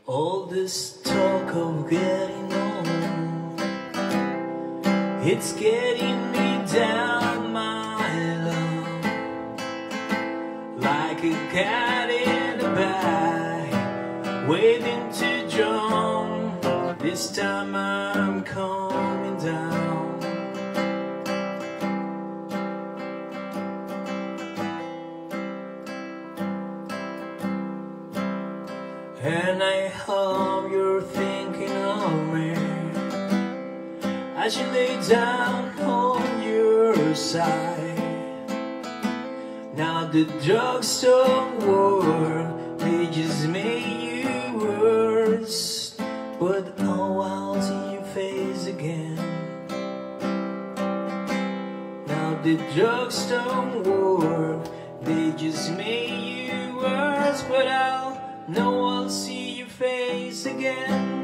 All this talk of getting old, it's getting me down, my love, like a cat in a bag, waiting to jump. This time I'm coming down. And I hope you're thinking of me as you lay down on your side. Now the drugs don't work, they just make you worse. But oh, I'll see your face again. Now the drugs don't work, they just make you worse. But I'll know I'll see your face again.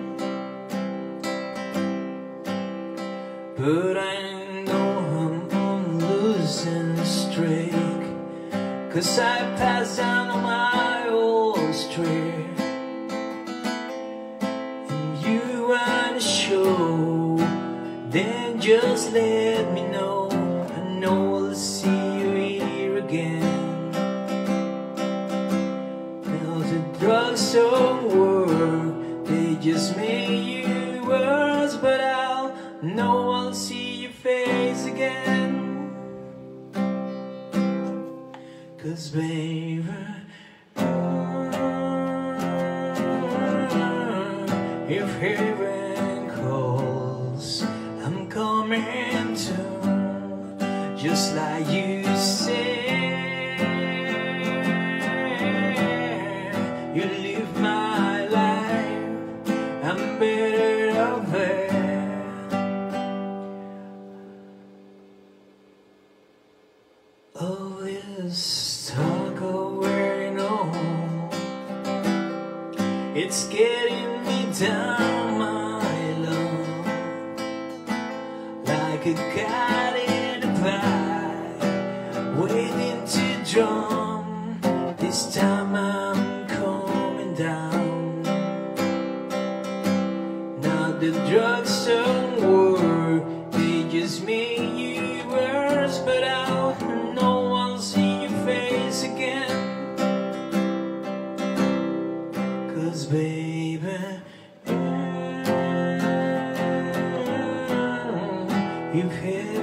But I know I'm on losing streak, 'cause I passed down on my old street. And you wanna show, then just let me know. I know I'll see you here again. Drugs don't work, they just make you worse. But I'll know I'll see your face again. 'Cause baby, if heaven calls, I'm coming to, just like you said. You live my life, I'm better off there. Oh, this talk of wearing on, it's getting me down, my love, like a cat in a bag, waiting to jump. This time I'm down. Now the drugs don't work, they just make you worse. But I'll know I'll see your face again. 'Cause baby, you've hit